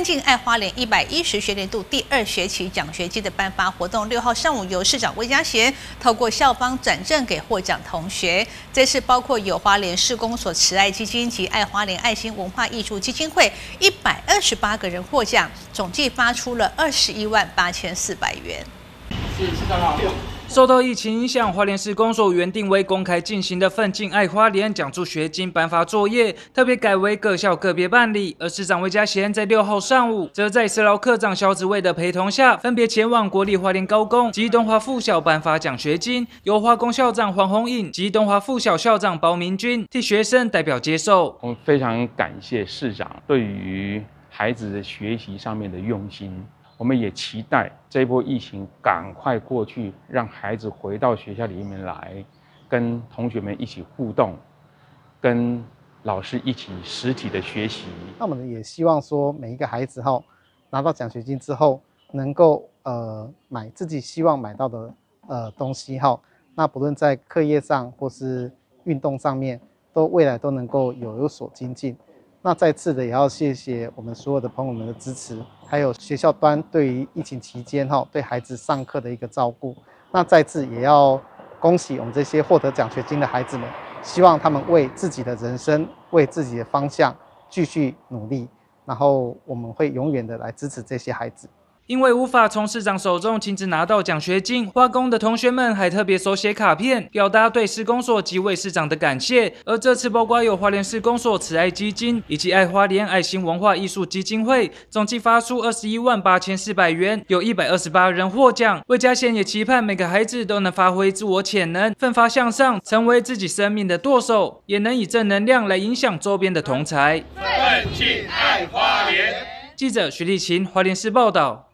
奋进爱花莲110学年度第2学期奖学金的颁发活动，6号上午由市长魏嘉贤透过校方转正给获奖同学。这次包括有花莲市公所慈爱基金及爱花莲爱心文化艺术基金会128个人获奖，总计发出了218400元。 是干嘛？ 受到疫情影响，花莲市公所原定为公开进行的奋进爱花莲奖助学金颁发作业，特别改为各校个别办理。而市长魏嘉贤在6号上午，则在社劳科长肖子蔚的陪同下，分别前往国立花莲高工及东华附小颁发奖学金，由花工校长黄宏颖及东华附小校长包明君替学生代表接受。 我们非常感谢市长对于孩子的学习上面的用心。我们也期待这一波疫情赶快过去，让孩子回到学校里面来，跟同学们一起互动，跟老师一起实体的学习。 那我们也希望说，每一个孩子拿到奖学金之后，能够买自己希望买到的东西那不论在课业上或是运动上面，未来都能够有所精进。那再次的也要谢谢我们所有的朋友们的支持，还有学校端对于疫情期间对孩子上课的一个照顾。那再次也要恭喜我们这些获得奖学金的孩子们，希望他们为自己的人生、为自己的方向继续努力，然后我们会永远的来支持这些孩子。 因为无法从市长手中亲自拿到奖学金，花工的同学们还特别手写卡片，表达对市公所及魏市长的感谢。而这次包括有花莲市公所慈爱基金以及爱花莲爱心文化艺术基金会，总计发出218400元，有128人获奖。魏嘉贤也期盼每个孩子都能发挥自我潜能，奋发向上，成为自己生命的舵手，也能以正能量来影响周边的同侪。 奋进爱花莲。 记者徐立琴，花莲市报道。